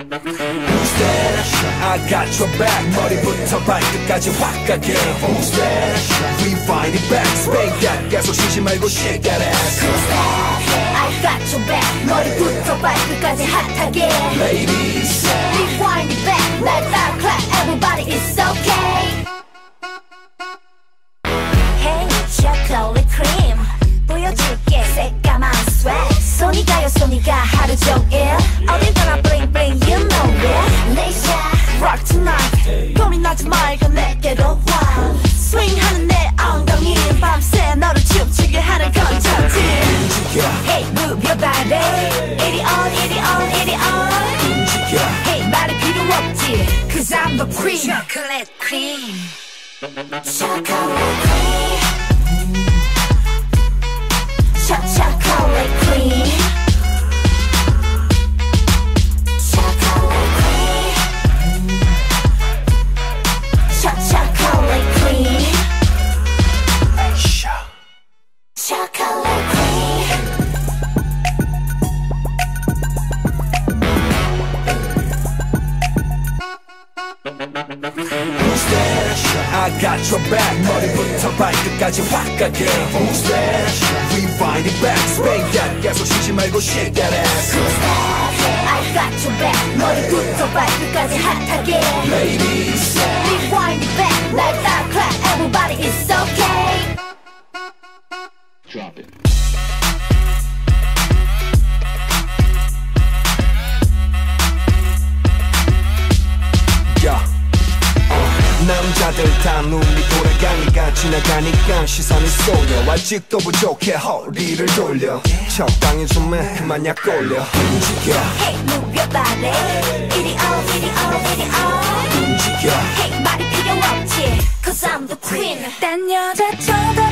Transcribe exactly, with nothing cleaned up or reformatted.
Who's that? I got your back. 머리부터 발끝까지 확 가게. Who's that? Rewind it back. Spank that. 계속 쉬지 말고 shake that ass. Who's that? I got your back. 머리부터 발끝까지 핫하게. Ladies, rewind it back. 날 따라 clap. Everybody, it's okay. Hey, chocolate cream. 보여줄게 새까만 sweat. 손이 가요 손이 가 하루 종일. 어딜 가나 bling bling you know it. Lisa, rock tonight. 고민하지 말고 내게로 와. swing하는 내 엉덩이 밤새 너를 춤추게 하는 컨텐츠. Hey, move your body. 이리 on, 이리 on, 이리 on. Hey, 말이 필요 없지. Cause I'm the queen. Chocolate cream. Chocolate cream. Chocolate cream. Chocolate cream. Chocolate cream. Chocolate cream. who's that? I got your back. 머리부터 발끝까지 확 가게. Who's that? Rewind it back. Spank that. 계속 쉬지 말고 shake that ass. Who's that? I got your back. 머리부터 발끝까지 핫하게. Ladies, rewind it back. 날 따라 clap. Everybody, it's okay. Drop it. yeah. 남자들 다 눈이 돌아가니까 지나가니까 시선이 쏠려. 아직도 부족해 허리를 돌려. 적당히 좀 해 그만 약 올려. 움직여 Hey, move your body. 이리 on, 이리 on, 이리 on. 움직여 Hey, 말이 필요 없지. Cause I'm the queen. 딴 여자 쳐다